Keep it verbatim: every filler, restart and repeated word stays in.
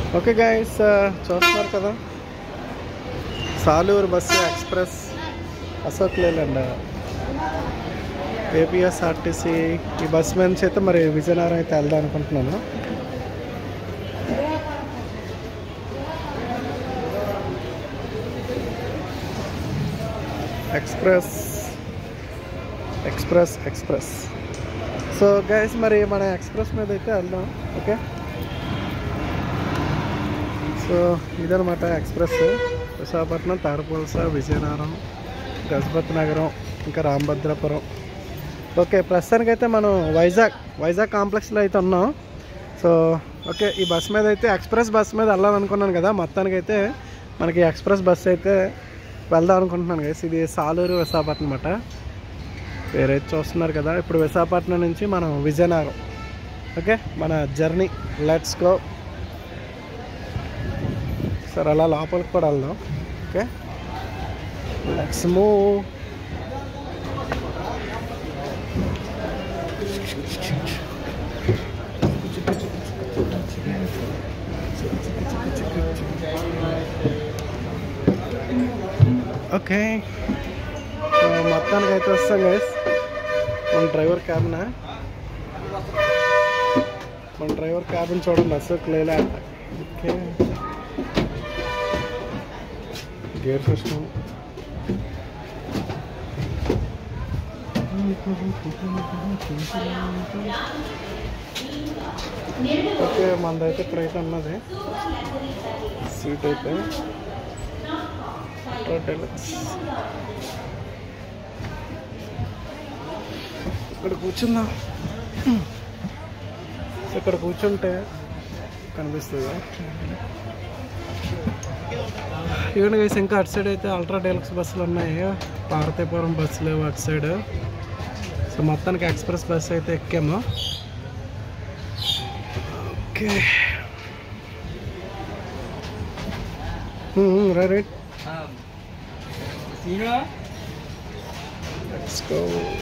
Okay guys, చూస్తున్నారు కదా Saluru bus express Ashok Leyland APSRTC ఈ బస్ మీద నుంచి అయితే మరి విజయనగరం అయితే వెళ్దాం అనుకుంటున్నాను. Express express express so guys, మరి మన ఎక్స్ప్రెస్ మీద అయితే వెళ్దాం. ఓకే, సో ఇదనమాట ఎక్స్ప్రెస్. విశాఖపట్నం, తారపువలస, విజయనగరం, గజపతి నగరం, ఇంకా రామభద్రాపురం. ఓకే, ప్రస్తుతానికైతే మనం వైజాగ్ వైజాగ్ కాంప్లెక్స్లో అయితే ఉన్నాం. సో ఓకే, ఈ బస్ మీద అయితే ఎక్స్ప్రెస్ బస్ మీద వెళ్ళాలనుకున్నాను కదా, మొత్తానికైతే మనకి ఎక్స్ప్రెస్ బస్ అయితే వెళ్దాం అనుకుంటున్నాను గైస్. ఇది సాలూరు విశాఖపట్నం అన్నమాట. పేరైతే చూస్తున్నారు కదా. ఇప్పుడు విశాఖపట్నం నుంచి మనం విజయనగరం. ఓకే, మన జర్నీ లెట్స్ గో. సరే, అలా లోపలికి కూడా వెళ్దాం. Okay, let's move. ఓకే, మొత్తానికి అయితే వస్తాం గైస్. మన డ్రైవర్ క్యాబిన్ మన డ్రైవర్ క్యాబిన్ చూడండి, Ashok Leyland. Okay, gear system. Okay, మనదైతే ఇప్పుడైతే ఉన్నది సీట్ అయితే డెలక్స్. ఇక్కడ కూర్చుందాం. ఇక్కడ కూర్చుంటే కనిపిస్తుంది. ఇవన్నీ వేసి ఇంకా అటు సైడ్ అయితే అల్ట్రా డెలక్స్ బస్సులు ఉన్నాయి. పార్వతీపురం బస్సు లేవు అటు సైడ్. సో మొత్తానికి ఎక్స్ప్రెస్ బస్సు అయితే ఎక్కాము. Okay, right, let's go.